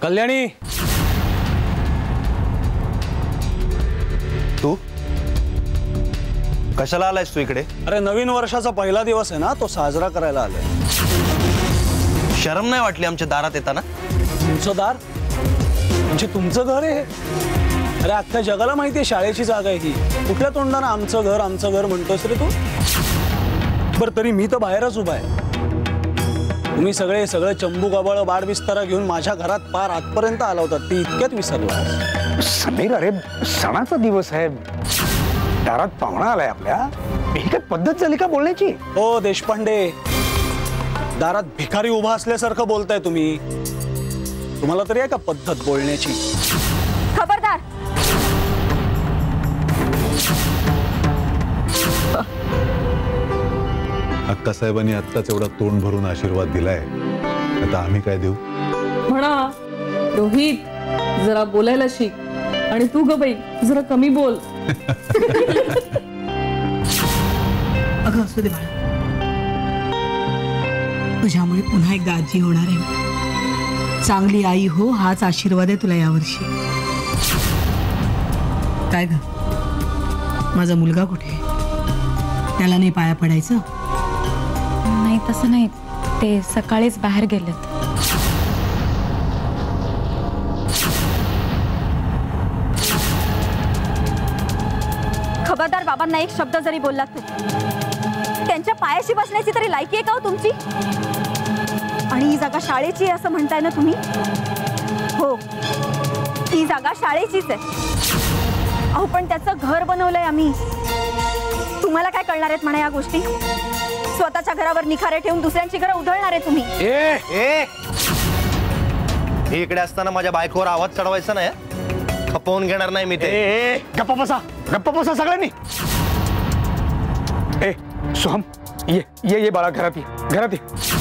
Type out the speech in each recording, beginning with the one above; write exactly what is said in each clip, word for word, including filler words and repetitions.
कल्याणी, तू कशाला आलायस तू इकडे? अरे नवीन वर्षाचा पहिला दिवस आहे ना, तो साजरा करायला आलाय। शरम नाही वाटली आमच्या दारात येताना? तुमचं दार म्हणजे तुमचं घर आहे? अरे अख्ख्या जगाला माहिती आहे शाळेची जागा आहे ही। कुठल्या तोंडाने आमचं घर आमचं घर म्हणतोस रे तू? बरं तरी मी तर बाहेरच उभा आहे। तुम्ही सगळे सगळे चंबू गबाळ बाड बिस्तारा घेऊन माझ्या घरात पार आतपर्यंत आला होता, ती इतक्यात विसरला? समीर, अरे सणाचा दिवस आहे, दारात पाहुणा आलाय आपल्या, ही काय पद्धत झाली का बोलण्याची? ओ देशपांडे, दारात भिकारी उभा असल्यासारखं बोलताय तुम्ही। तुम्हाला तरी आहे का पद्धत बोलण्याची? खबरदार! अक्का साहेबांनी आत्ताच एवढा तोंड भरून आशीर्वाद दिलाय, आता आम्ही काय देऊ? म्हणा रोहित, जरा बोलायला शिक, आणि तू ग बाई जरा कमी बोल। अगं असू दे बाळा, तुझ्यामुळे पुन्हा एकदा आजी होणार आहे। चांगली आई हो, हाच आशीर्वाद आहे तुला यावर्षी। काय ग, माझा मुलगा कुठे? त्याला नाही पाया पडायचं? नाही तसं नाही, ते सकाळीच बाहेर गेलेत। खबरदार, बाबांना एक शब्द जरी बोललात तू, त्यांच्या पायाशी बसण्याची तरी लायकी आहे का हो तुमची? आणि ही जागा शाळेची आहे असं म्हणताय ना तुम्ही? हो, ही जागा शाळेचीच आहे। अहो पण त्याचं घर बनवलंय आम्ही। तुम्हाला काय कळणार आहेत म्हणा या गोष्टी? स्वतःच्या घरावर निखारे ठेवून दुसऱ्यांची घरं उधळणार आहे तुम्ही। ए ए हे इकडे असताना माझ्या बायकोवर आवाज चढवायचा नाही, खपवून घेणार नाही मी ते। ए गप्पा बसा, गप्पा बसा सगळ्यांनी। ए सोहम, ये ये ये बाळा, घरात ये, घरात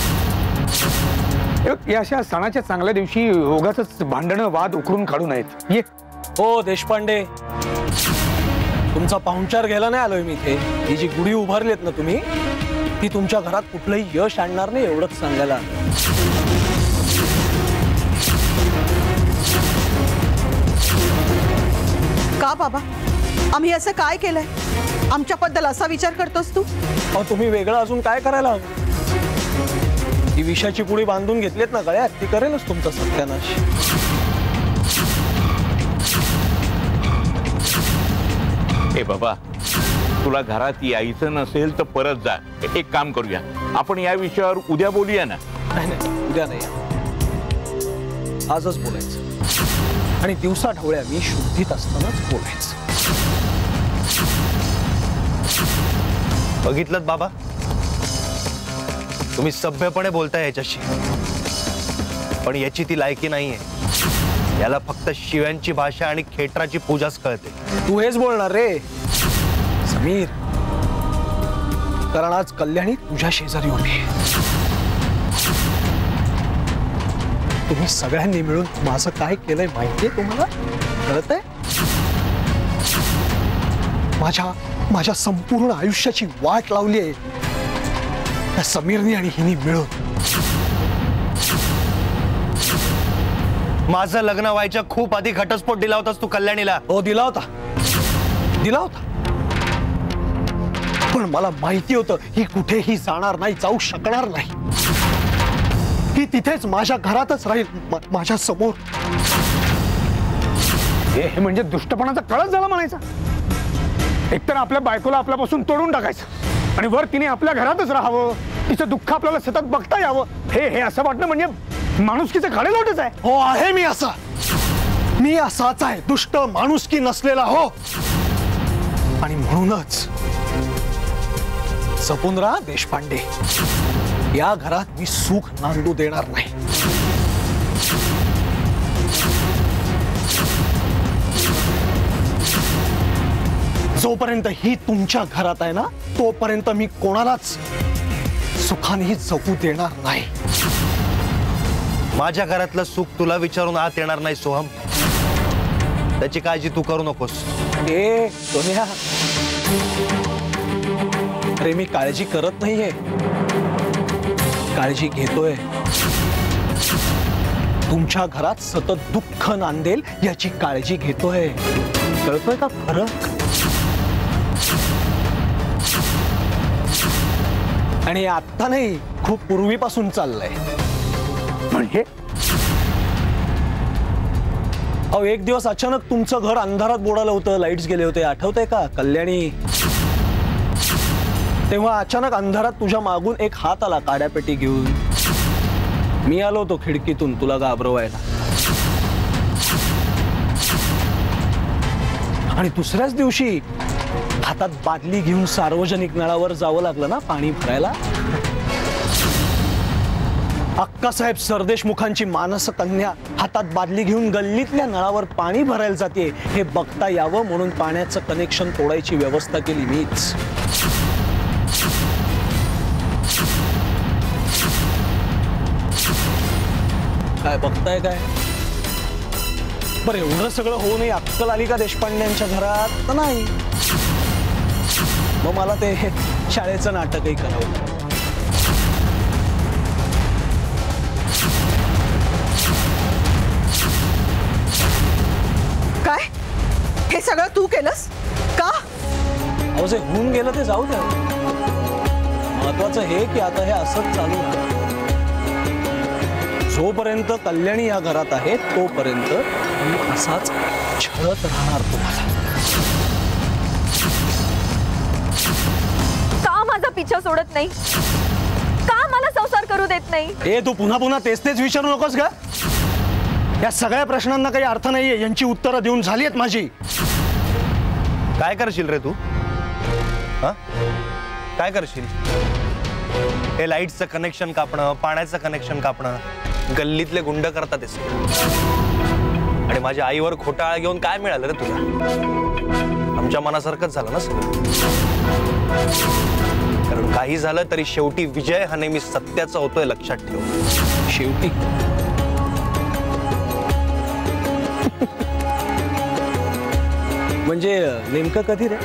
ये। या अशा सणाच्या चांगल्या दिवशी उगाचच भांडणं वाद उकरून काढू नयेत। ये। हो देशपांडे, तुमचा पाहुणचार घ्यायला नाही आलोय मी इथे। ही जी गुढी उभारलीत ना तुम्ही, ती तुमच्या घरात कुठलंही यश आणणार नाही एवढंच सांगायला। का बाबा, आम्ही असं काय केलंय? आमच्याबद्दल असा विचार करतोस तू? अहो तुम्ही वेगळं अजून काय करायला हवं? ही विषाची पुडी बांधून घेतलीत ना गळ्यात, ती करेलच तुमचा सत्यानाश। ए बाबा, तुला घरात यायचं नसेल तर परत जा। एक काम करूया, आपण या विषयावर उद्या बोलूया ना? नाही नाही, उद्या नाही, आजच बोलायचं। आणि दिवसा ढवळ्या मी शुद्धीत असतानाच बोलायचं। बघितलं बाबा, तुम्ही सभ्यपणे बोलताय याच्याशी, पण याची ती लायकी नाहीये। याला फक्त शिव्यांची भाषा आणि खेटराची पूजाच कळते। तू हेच बोलणार रे समीर, कारण आज कल्याणी तुझ्या शेजारी उभी आहे। तुम्ही सगळ्यांनी मिळून माझं काय केलंय माहितीये तुम्हाला? कळतंय? माझ्या माझ्या संपूर्ण आयुष्याची वाट लावली आहे त्या समीरनी आणि हिनी मिळून। माझं लग्न व्हायच्या खूप आधी घटस्फोट दिला होतास तू कल्याणीला। हो दिला होता, दिला होता, पण मला माहिती होतं ही कुठेही जाणार नाही, जाऊ शकणार नाही। ही तिथेच माझ्या घरातच राहील, माझ्या समोर। हे म्हणजे दुष्टपणाचा कळस झाला म्हणायचा। एकतर आपल्या बायकोला आपल्यापासून तोडून टाकायचं, आणि वर तिने आपल्या घरातच राहावं, तिचं दुःख आपल्याला सतत बघता यावं, हे हे असं वाटणं म्हणजे माणुसकीचं खाडेलोटच आहे। हो आहे, मी असा मी असाच आहे, दुष्ट माणुसकी नसलेला। हो, आणि म्हणूनच जपून राहा देशपांडे, या घरात मी सुख नांदू देणार नाही। जोपर्यंत ही तुमच्या घरात आहे ना, तोपर्यंत मी कोणालाच सुखानेही जगू देणार नाही। माझ्या घरातलं सुख तुला विचारून आत येणार नाही सोहम, त्याची काळजी तू करू नकोस। ए सोन्या, अरे मी काळजी करत नाहीये, काळजी घेतोय। तुमच्या घरात सतत दुःख नांदेल याची काळजी घेतोय. कळतोय का फरक? आणि आता नाही, खूप पूर्वीपासून चाललंय. म्हणजे अहो, एक दिवस अचानक तुमचं घर अंधारात बुडालं होतं, लाईट्स गेले होते, आठवतंय का कल्याणी? तेव्हा अचानक अंधारात तुझ्या मागून एक हात आला काड्यापेटी घेऊन. मी आलो होतो खिडकीतून तुला घाबरवायला. आणि दुसऱ्याच दिवशी हातात बादली घेऊन सार्वजनिक नळावर जावं लागलं ना पाणी भरायला. अक्कासाहेब सरदेशमुखांची मानस कन्या हातात बादली घेऊन गल्लीतल्या नळावर पाणी भरायला जाते हे बघता यावं म्हणून पाण्याचं कनेक्शन तोडायची व्यवस्था केली मीच. काय बघताय काय? बरं, एवढं सगळं होऊनही अक्कल आली का देशपांड्यांच्या घरात? तर नाही. मग मला ते शाळेचं नाटकही करावं. काय हे सगळं तू केलंस का? अहो, जे होऊन गेलं ते जाऊ द्या. महत्वाचं हे की आता हे असंच चालू आहे. जोपर्यंत कल्याणी या घरात आहे तोपर्यंत मी असाच छळत राहणार तुम्हाला. का माझा पिछा सोडत नाही? का मला संसार करू देत नाही? ए, तू पुन्हा पुन्हा तेच तेच विचारू नकोस का? या सगळ्या प्रश्नांना काही अर्थ नाहीये. यांची उत्तरं देऊन झाली आहेत माझी. काय करशील रे तू? हा, काय करशील? हे लाईटचं कनेक्शन कापणं, पाण्याचं कनेक्शन कापणं गल्लीतले गुंड करतात. आणि माझ्या आईवर खोटा आळ घेऊन काय मिळालं रे तुला? आमच्या मनासारखंच झालं ना सगळं. कारण काही झालं तरी शेवटी विजय हा नेहमी सत्याचा होतोय, लक्षात ठेव. शेवटी म्हणजे नेमकं कधी रे?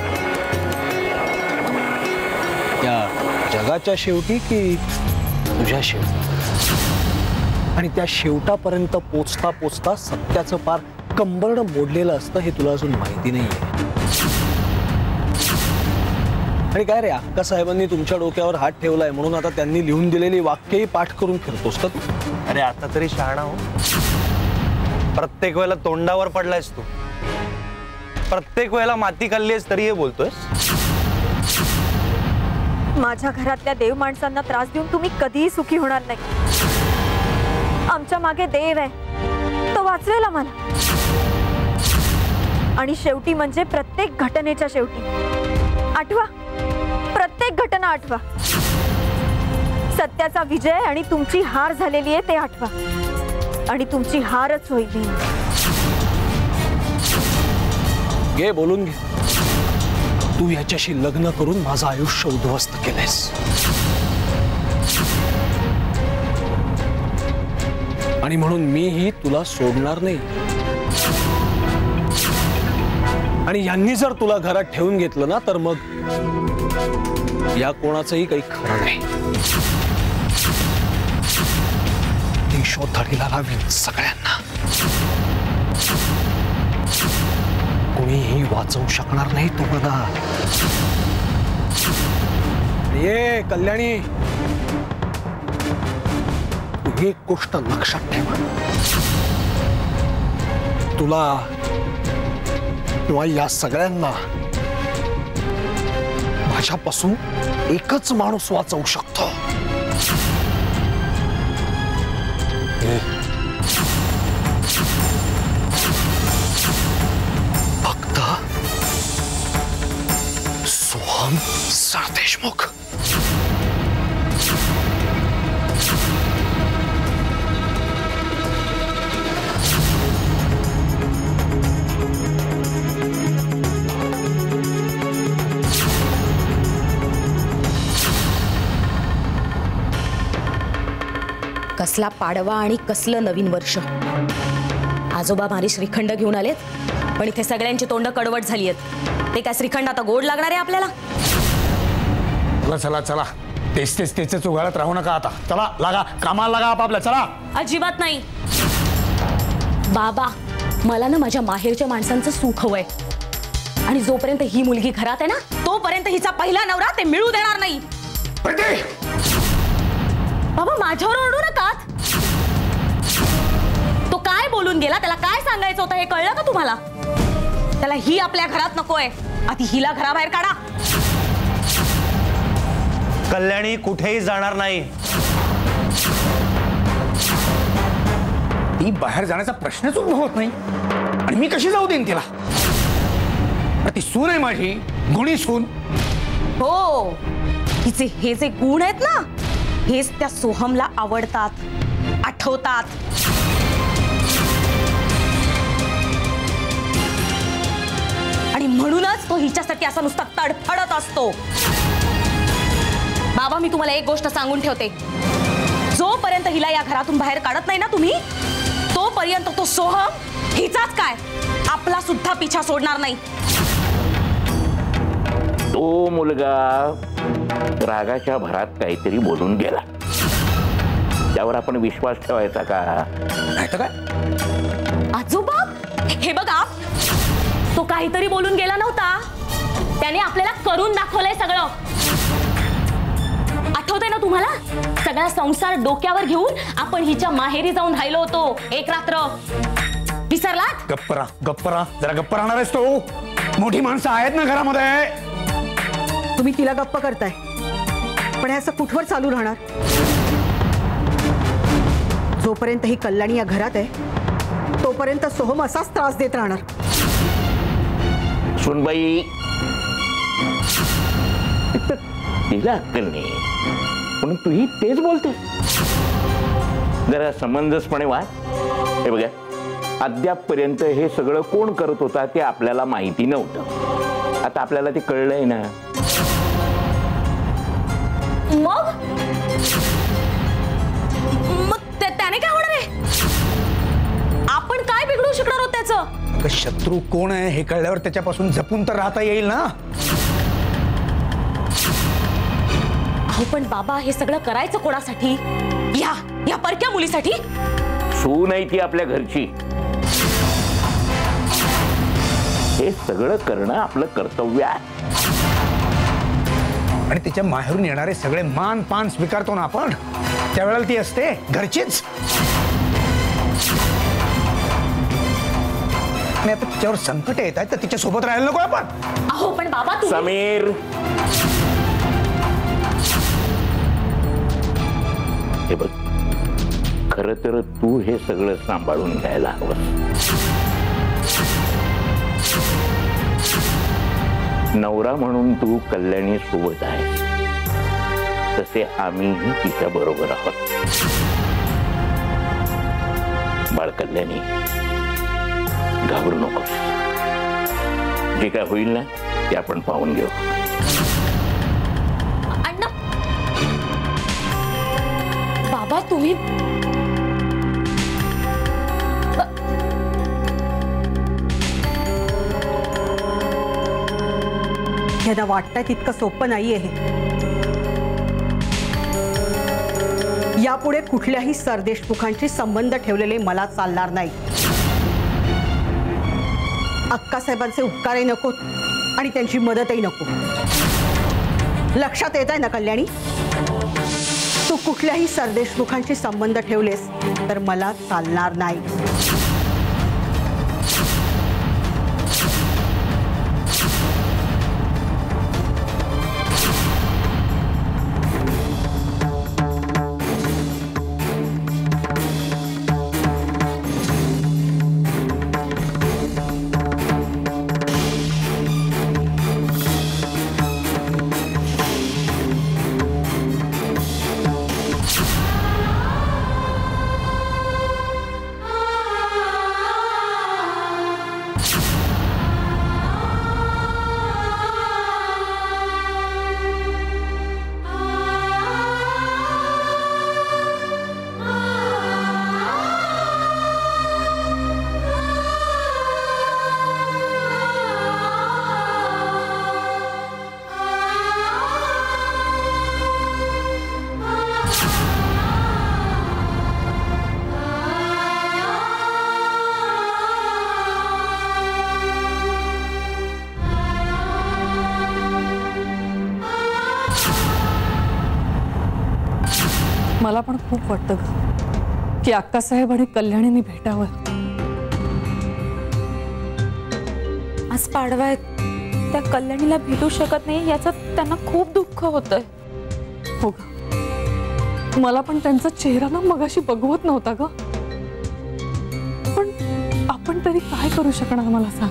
या जगाच्या शेवटी की तुझ्या शेवटी? आणि त्या शेवटापर्यंत पोचता पोचता सत्याचं पार कंबरड मोडलेलं असतं हे तुला अजून माहिती नाहीये. आणि काय रे, अक्का साहेबांनी तुमच्या डोक्यावर हात ठेवलाय म्हणून आता त्यांनी लिहून दिलेली वाक्यही पाठ करून फिरतोस का तू? अरे आता तरी शहाणा हो. प्रत्येक वेळेला तोंडावर पडलायस तू. प्रत्येक वेळेला माती खाल्लीस तरी हे बोलतोयस. माझ्या घरातल्या देव माणसांना त्रास देऊन तुम्ही कधीही सुखी होणार नाही. आमच्या मागे देव आहे, तो वाचवेल आम्हाला. आणि शेवटी म्हणजे प्रत्येक घटनेच्या शेवटी आठवा, प्रत्येक घटना आठवा. सत्याचा विजय आणि तुमची हार झालेली आहे ते आठवा. आणि तुमची हारच होईल. घे बोलून घे. तू याच्याशी लग्न करून माझं आयुष्य उद्ध्वस्त केलंयस. आणि म्हणून मीही तुला सोडणार नाही. आणि यांनी जर तुला घरात ठेवून घेतलं ना तर मग या कोणाचंही काही खरं नाही. शोधडीला लावीन सगळ्यांना. कोणीही वाचवू शकणार नाही तो मला. ये कल्याणी, एक गोष्ट लक्षात ठेवा. तुला किंवा या सगळ्यांना माझ्यापासून एकच माणूस वाचवू शकतो. फक्त सोहम सरदेशमुख. कसला पाडवा आणि कसलं नवीन वर्ष. आजोबा भारी श्रीखंड घेऊन आलेत, पण इथे सगळ्यांची तोंड कडवट झाली आहेत. ते काय श्रीखंड आता गोड लागणार आहे आपल्याला? चला चला चला, तेच तेच तेच उघाडत राहू नका. आता चला, लागा कामाला, लागा आपापल्या. चला. अजिबात नाही. बाबा, मला ना माझ्या माहेरच्या माणसांचं सुख हवंय आणि जोपर्यंत ही मुलगी घरात आहे ना तोपर्यंत हिचा पहिला नवरा ते मिळू देणार नाही. बाबा, माझ्यावर ओरडू नका. तो काय बोलून गेला, त्याला काय सांगायचं होतं हे कळलं का तुम्हाला? त्याला ही आपल्या घरात नकोय, आधी हिला घराबाहेर काढा. कल्याणी कुठेही जाणार नाही. ती बाहेर जाण्याचा प्रश्नच उद्भवत नाही आणि मी कशी जाऊ देईन तिला? ती सून आहे माझी, गुणी सून. हो, तिचे हे जे गुण आहेत ना हेच त्या सोहमला आवडतात, आठवतात. आणि म्हणूनच तो हिच्यासाठी असा नुसता तडफडत असतो. बाबा, मी तुम्हाला एक गोष्ट सांगून ठेवते, जोपर्यंत हिला या घरातून बाहेर काढत नाही ना तुम्ही तोपर्यंत तो सोहम हिचाच काय आपला सुद्धा पिछा सोडणार नाही. तो मुलगा रागाच्या भरात काहीतरी बोलून गेला, त्यावर आपण विश्वास ठेवायचा का? नाही तर काय? आजोबा, हे बघा, तो काहीतरी बोलून गेला नव्हता, त्याने आपल्याला करून दाखवलंय सगळं. आठवतंय ना तुम्हाला? सगळा संसार डोक्यावर घेऊन आपण हिच्या माहेरी जाऊन राहिलो होतो एक रात्र. विसरलात? गप्परा गप्परा जरा गप्प राहणार आहेस तो. मोठी माणसं आहेत ना घरामध्ये. तुम्ही तिला गप्प करताय, पण हे असं कुठवर चालू राहणार? जोपर्यंत ही कल्याणी या घरात आहे तोपर्यंत सोहम असाच त्रास देत राहणार. सुनबाई, तिला अक्कल नाही म्हणून तूही तेच बोलते. जरा समंजसपणे वाद. हे बघा, अद्यापपर्यंत हे सगळं कोण करत होता ते आपल्याला माहिती नव्हतं. आता आपल्याला ते कळलंय ना. मग मग त्याने काय होणार आहे? आपण काय बिघडू शकणार आहोत त्याचं? शत्रू कोण आहे हे कळल्यावर त्याच्यापासून जपून तर राहता येईल ना. अहो पण बाबा, हे सगळं करायचं कोणासाठी? या या परक्या मुलीसाठी? सून आहे ती आपल्या घरची, हे सगळं करणं आपलं कर्तव्य आहे. आणि तिच्या माहेरून येणारे सगळे मान पान स्वीकारतो ना आपण, त्यावेळेला ती असते घरचीच. आणि आता तिच्यावर संकट येत आहेत तर तिच्या सोबत राहायला नको आपण? अहो पण बाबा, तू समीर, हे बघ, खरं तर तू हे सगळं सांभाळून घ्यायला हवं. नवरा म्हणून तू कल्याणी सोबत आहे, तसे आम्हीही तिच्या बरोबर आहोत. बाळ कल्याणी, घाबरू नको. जे काय होईल ना ते आपण पाहून घेऊ. अण्णा, बाबा तुम्ही ह्याला वाटतंय तितकं सोपं नाहीये हे. यापुढे कुठल्याही सरदेशमुखांशी संबंध ठेवलेले मला चालणार नाही. अक्कासाहेबांचे उपकारही नको आणि त्यांची मदतही नको. लक्षात येत आहे ना कल्याणी? तू कुठल्याही सरदेशमुखांशी संबंध ठेवलेस तर मला चालणार नाही. मला पण खूप वाटतं ग की अक्कासाहेब आणि कल्याणीने भेटावं. आज पाडवा आहे, त्या कल्याणीला भेटू शकत नाही याचं त्यांना खूप दुःख होतंय. हो ग, मला पण त्यांचा चेहरा ना मगाशी बघवत नव्हता ग. पण आपण तरी काय करू शकणार मला सांग.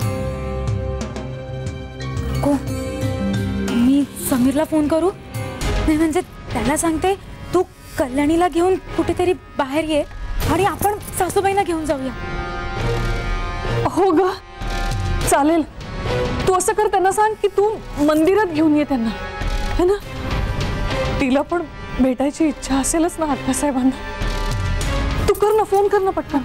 को मी समीरला फोन करू? नाही म्हणजे त्याला सांगते तू कल्याणीला घेऊन कुठेतरी बाहेर ये आणि आपण सासूबाईंना घेऊन जाऊया. हो ग चालेल. तू असं कर, त्यांना सांग की तू मंदिरात घेऊन ये त्यांना, है ना. तिला पण भेटायची इच्छा असेलच ना अक्कासाहेबांना. तू कर ना, फोन कर ना पटकन.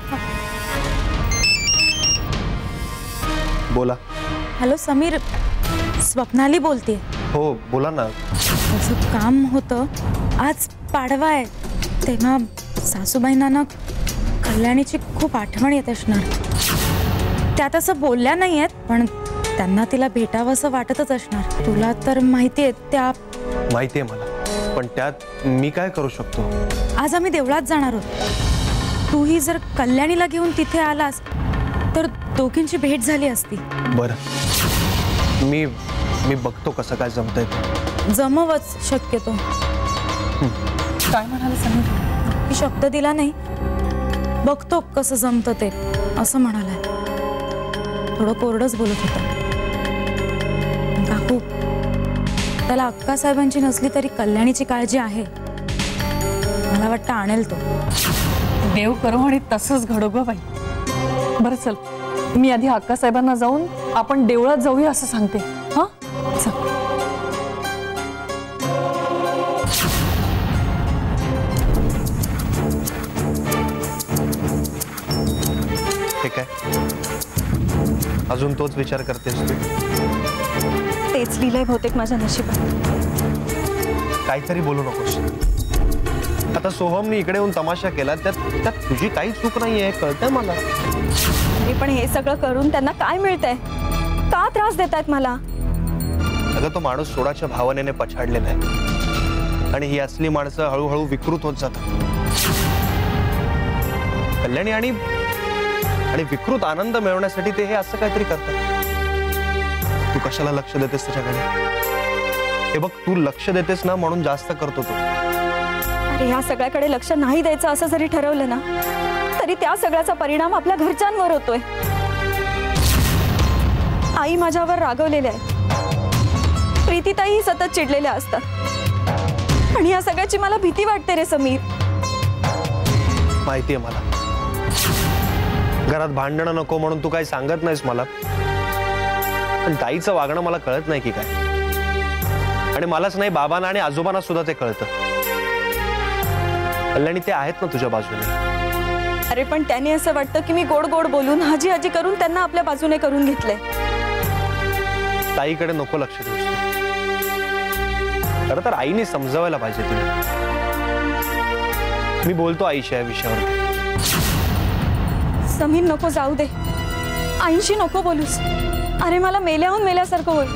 बोला. हॅलो समीर, स्वप्नाली बोलते. हो बोला ना. माझं काम होतं, आज पाडवा आहे तेव्हा सासूबाईंना ना कल्याणीची खूप आठवण येत असणार. त्या तसं बोलल्या नाही आहेत पण त्यांना तिला भेटावं असं वाटतच असणार. तुला तर माहिती आहे त्या. माहिती आहे मला, पण त्यात मी काय करू शकतो? आज आम्ही देवळात जाणार आहोत. तूही जर कल्याणीला घेऊन तिथे आलास तर दोघींची भेट झाली असती. बरं, मी मी बघतो कसं काय जमतंय. जमवच शक्यतो. काय म्हणाले समीर? मी शब्द दिला नाही, बघतो कसं जमतं ते असं म्हणालाय. थोडं कोरडच बोलत होता. काकू, त्याला अक्कासाहेबांची नसली तरी कल्याणीची काळजी आहे. मला वाटतं आणेल तो. देव करो आणि तसंच घडो ग बाई. बरं चल, मी आधी अक्कासाहेबांना जाऊन आपण देवळात जाऊया असं सांगते. हा चल. ठीक आहे, अजून तोच विचार करतेस तू? तेच लिहिलंय बहुतेक माझ्या नशिबात. काहीतरी बोलू नकोस. आता सोहमने इकडे येऊन तमाशा केला, त्यात त्यात तुझी काही चूक नाहीये, कळतंय मला. मी पण हे सगळं करून त्यांना काय मिळतंय? का त्रास देतायत मला? अगं तो माणूस सोडाच्या भावनेने पछाडलेला आहे आणि ही असली माणसं हळूहळू विकृत होत जातात. कल्याणी आणि आणि विकृत आनंद मिळवण्यासाठी ते हे असं काहीतरी करतात. तू कशाला लक्ष देतेस त्याच्याकडे? हे बघ, तू लक्ष देतेस ना म्हणून जास्त करतो तो. अरे ह्या सगळ्याकडे लक्ष नाही द्यायचं असं जरी ठरवलं ना तरी त्या सगळ्याचा परिणाम आपल्या घरच्यांवर होतोय. आई माझ्यावर रागवलेल्या आहेत, प्रीतीताई सतत चिडलेल्या असतात आणि या सगळ्याची मला भीती वाटते रे समीर. माहितीये मला, घरात भांडणं नको म्हणून तू काही सांगत नाहीस मला, पण ताईचं वागणं मला कळत नाही की काय. आणि मलाच नाही, बाबांना आणि आजोबांना सुद्धा ते कळतं. कल्याणी ते आहेत ना तुझ्या बाजूने. अरे पण त्याने असं वाटतं की मी गोड गोड बोलून हाजी हाजी करून त्यांना आपल्या बाजूने करून घेतलंय. ताईकडे नको लक्ष देऊस. खरं तर आईने समजावायला पाहिजे तुला. मी बोलतो आईशी या विषयावर. समीर नको जाऊ दे, आईशी नको बोलूस. अरे मला मेल्याहून मेल्यासारखं होईल.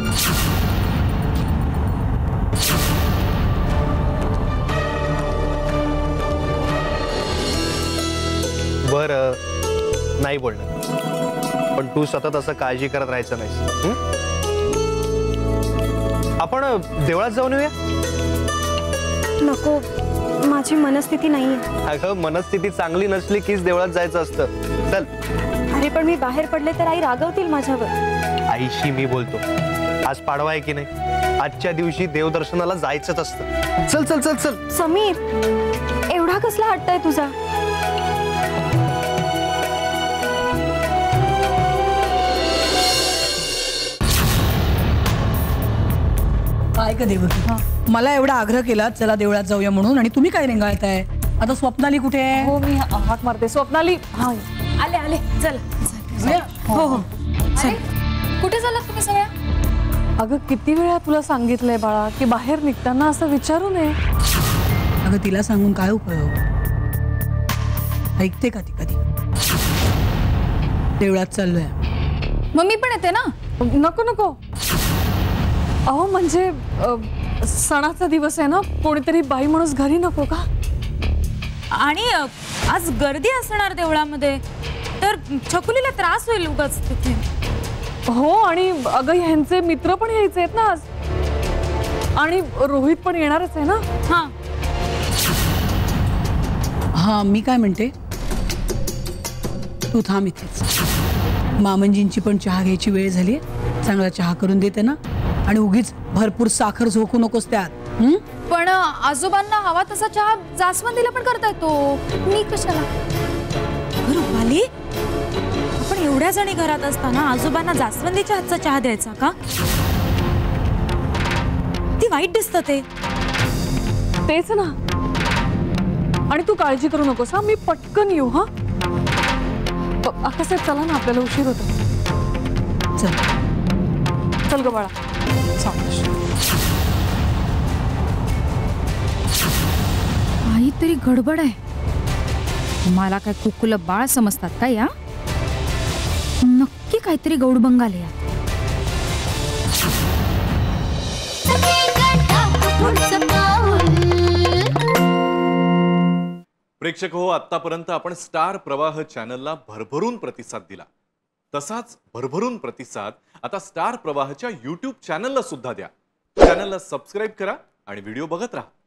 बर, नाही बोलणार, पण तू सतत असं काळजी करत राहायचं नाही. आपण देवळात जाऊन येऊया. नको, माझी मनस्थिती नाहीये. अगं मनस्थिती चांगली नसली कीच देवळात जायचं असतं. चल. अरे पण मी बाहेर पडले तर आई रागवतील माझ्यावर. आईशी मी बोलतो. आज पाडवा आहे की नाही, आजच्या दिवशी देवदर्शनाला जायचंच असतं. चल चल चल चल. समीर, एवढा कसला हट्ट आहे तुझा? काय का देवकी, मला एवढा आग्रह केला चला देवळात जाऊया म्हणून आणि तुम्ही काय रेंगाळताय? आता स्वप्नाली कुठे आहे? हो मी हाक मारते. स्वप्नाली. हा आले आले. चल. हो हो. चल. कुठे चाललात तुम्ही सगळ्या? अगं किती वेळा तुला सांगितलंय बाळा की बाहेर निघताना असं विचारू नये. अगं तिला सांगून काय उपयोग? ऐकते का ती कधी? देवळात चाललोय. मम्मी पण येते ना. नको नको. अहो म्हणजे सणाचा दिवस आहे ना, कोणीतरी बाई माणूस घरी नको का? आणि अ, आज गर्दी असणार देवळामध्ये, तर छकुलीला त्रास होईल उगाच तिथे. हो, आणि अगं ह्यांचे मित्र पण यायचे आहेत ना आज, आणि रोहित पण येणारच आहे ना. हा हा मी काय म्हणते, तू थांब इथेच. मामंजींची पण चहा घ्यायची वेळ झाली, चांगला चहा करून देते ना, आणि उगीच भरपूर साखर झोकू नकोस त्यात. हं? पण आजोबांना हवा तसा चहा जास्वंदीला पण करता येतो. मी कशाला रुपाली, आपण एवढ्या जणी घरात असताना आजोबांना जास्वंदीच्या हातचा चहा द्यायचा का? ती वाईट दिसतं ते. तेच ना. आणि तू काळजी करू नकोस हा, मी पटकन येऊ. हा आकाशात चला ना, आपल्याला उशीर होतो. चल चल ग बाळा. काहीतरी गडबड आहे. मला काय कुकुलं बाळ समजतात का या? नक्की काहीतरी गौडबंग आले या. प्रेक्षक हो, आतापर्यंत आपण स्टार प्रवाह चॅनलला भरभरून प्रतिसाद दिला. तसाच भरभरून प्रतिसाद आता स्टार प्रवाहच्या यूट्यूब चॅनलला सुद्धा द्या. चॅनलला सबस्क्राईब करा आणि व्हिडिओ बघत राहा.